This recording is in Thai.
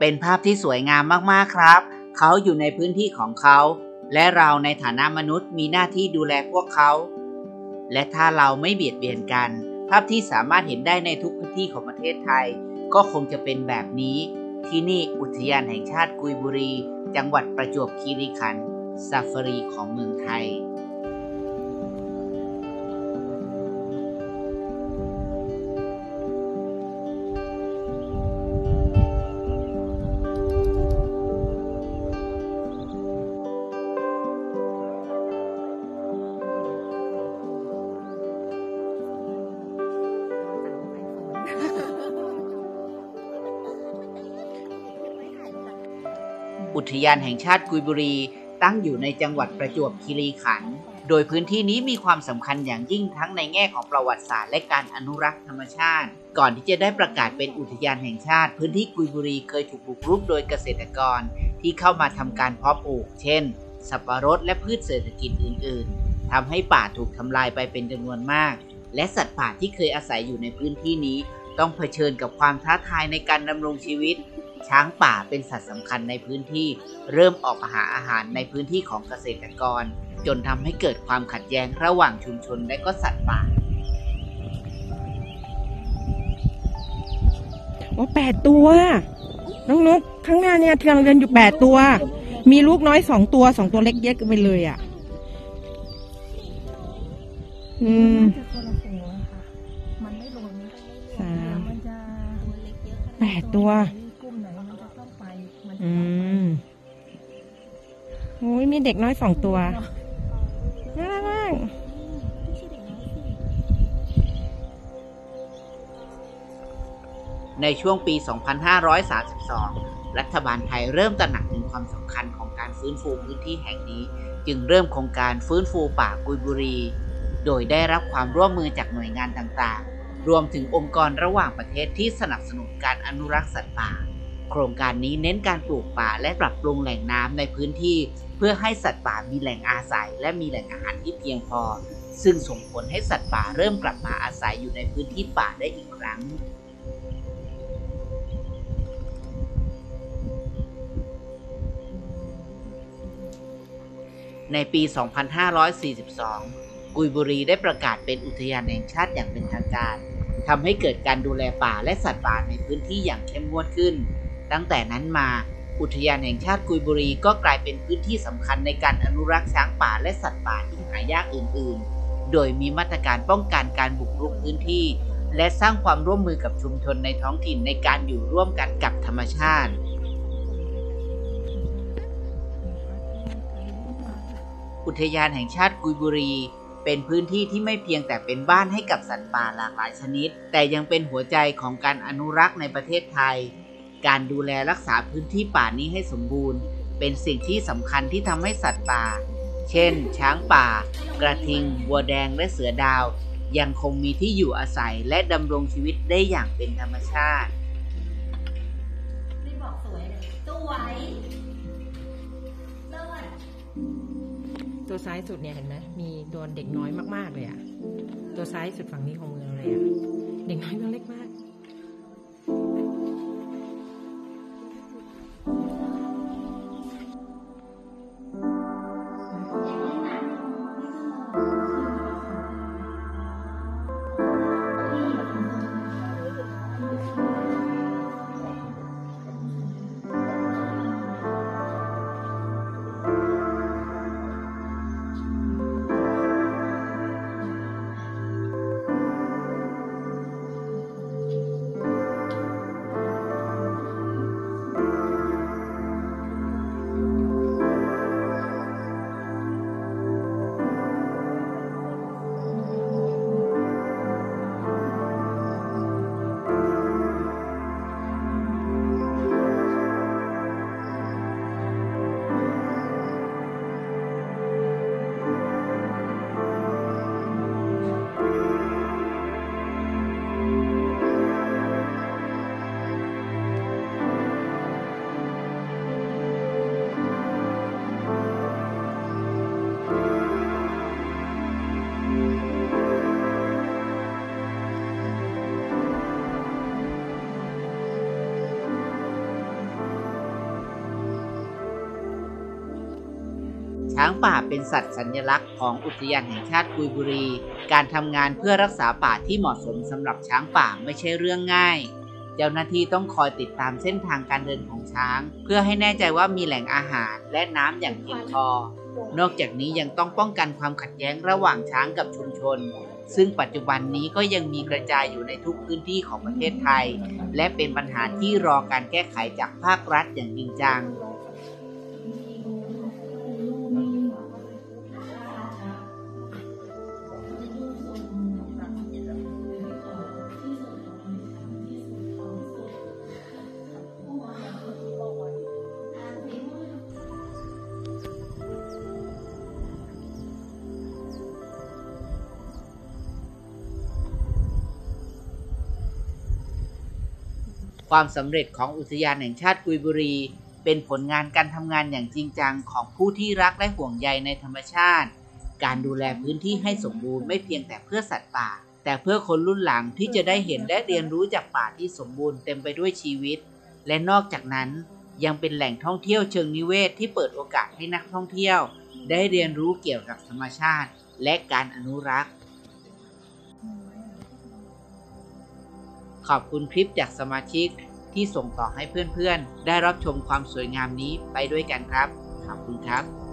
เป็นภาพที่สวยงามมากๆครับเขาอยู่ในพื้นที่ของเขาและเราในฐานะมนุษย์มีหน้าที่ดูแลพวกเขาและถ้าเราไม่เบียดเบียนกันภาพที่สามารถเห็นได้ในทุกพื้นที่ของประเทศไทยก็คงจะเป็นแบบนี้ที่นี่อุทยานแห่งชาติกุยบุรีจังหวัดประจวบคีรีขันธ์ซาฟารีของเมืองไทยอุทยานแห่งชาติกุยบุรีตั้งอยู่ในจังหวัดประจวบคีรีขันธ์โดยพื้นที่นี้มีความสำคัญอย่างยิ่งทั้งในแง่ของประวัติศาสตร์และการอนุรักษ์ธรรมชาติก่อนที่จะได้ประกาศเป็นอุทยานแห่งชาติพื้นที่กุยบุรีเคยถูกบุกรุกโดยเกษตรกรที่เข้ามาทำการเพาะปลูกเช่นสับปะรดและพืชเศรษฐกิจอื่นๆทำให้ป่าถูกทำลายไปเป็นจำนวนมากและสัตว์ป่าที่เคยอาศัยอยู่ในพื้นที่นี้ต้องเผชิญกับความท้าทายในการดำรงชีวิตช้างป่าเป็นสัตว์สำคัญในพื้นที่เริ่มออกมาหาอาหารในพื้นที่ของเกษตรกรจนทำให้เกิดความขัดแย้งระหว่างชุมชนและก็สัตว์ป่าโอ้8 ตัวน้องนกข้างหน้าเนี่ยที่เราเดินอยู่8 ตัวมีลูกน้อย2 ตัว2 ตัวเล็กเยอะกันไปเลยอ่ะ8 ตัวโอ้ยมีเด็กน้อย2 ตัวน่ารักมากในช่วงปี 2532 รัฐบาลไทยเริ่มตระหนักถึงความสำคัญของการฟื้นฟูพื้นที่แห่งนี้จึงเริ่มโครงการฟื้นฟูป่ากุยบุรีโดยได้รับความร่วมมือจากหน่วยงานต่างๆรวมถึงองค์กรระหว่างประเทศที่สนับสนุนการอนุรักษ์สัตว์ป่าโครงการนี้เน้นการปลูกป่าและปรับปรุงแหล่งน้ำในพื้นที่เพื่อให้สัตว์ป่ามีแหล่งอาศัยและมีแหล่งอาหารที่เพียงพอซึ่งส่งผลให้สัตว์ป่าเริ่มกลับมาอาศัยอยู่ในพื้นที่ป่าได้อีกครั้งในปี 2542 กุยบุรีได้ประกาศเป็นอุทยานแห่งชาติอย่างเป็นทางการทำให้เกิดการดูแลป่าและสัตว์ป่าในพื้นที่อย่างเข้มงวดขึ้นตั้งแต่นั้นมาอุทยานแห่งชาติกุยบุรีก็กลายเป็นพื้นที่สำคัญในการอนุรักษ์ช้างป่าและสัตว์ป่าที่หายากอื่นๆโดยมีมาตรการป้องกันการบุกรุกพื้นที่และสร้างความร่วมมือกับชุมชนในท้องถิ่นในการอยู่ร่วมกันกับธรรมชาติอุทยานแห่งชาติกุยบุรีเป็นพื้นที่ที่ไม่เพียงแต่เป็นบ้านให้กับสัตว์ป่าหลากหลายชนิดแต่ยังเป็นหัวใจของการอนุรักษ์ในประเทศไทยการดูแลรักษาพื้นที่ป่านี้ให้สมบูรณ์เป็นสิ่งที่สำคัญที่ทำให้สัตว์ป่าเช่นช้างป่ากระทิงวัวแดงและเสือดาวยังคงมีที่อยู่อาศัยและดำรงชีวิตได้อย่างเป็นธรรมชาติตัวซ้ายสุดเนี่ยเห็นไหมมีตัวเด็กน้อยมากๆเลยอ่ะตัวซ้ายสุดฝั่งนี้ของเมืองเลยอ่ะเด็กน้อยตัวเล็กมากช้างป่าเป็นสัตว์สัญลักษณ์ของอุทยานแห่งชาติกุยบุรี การทำงานเพื่อรักษาป่าที่เหมาะสมสำหรับช้างป่าไม่ใช่เรื่องง่าย เจ้าหน้าที่ต้องคอยติดตามเส้นทางการเดินของช้าง เพื่อให้แน่ใจว่ามีแหล่งอาหารและน้ำอย่างเพียงพอนอกจากนี้ยังต้องป้องกันความขัดแย้งระหว่างช้างกับชุมชนซึ่งปัจจุบันนี้ก็ยังมีกระจายอยู่ในทุกพื้นที่ของประเทศไทยและเป็นปัญหาที่รอการแก้ไขจากภาครัฐอย่างจริงจังความสำเร็จของอุทยานแห่งชาติกุยบุรีเป็นผลงานการทำงานอย่างจริงจังของผู้ที่รักและห่วงใยในธรรมชาติการดูแลพื้นที่ให้สมบูรณ์ไม่เพียงแต่เพื่อสัตว์ป่าแต่เพื่อคนรุ่นหลังที่จะได้เห็นและเรียนรู้จากป่าที่สมบูรณ์เต็มไปด้วยชีวิตและนอกจากนั้นยังเป็นแหล่งท่องเที่ยวเชิงนิเวศที่เปิดโอกาสให้นักท่องเที่ยวได้เรียนรู้เกี่ยวกับธรรมชาติและการอนุรักษ์ขอบคุณคลิปจากสมาชิกที่ส่งต่อให้เพื่อนๆได้รับชมความสวยงามนี้ไปด้วยกันครับขอบคุณครับ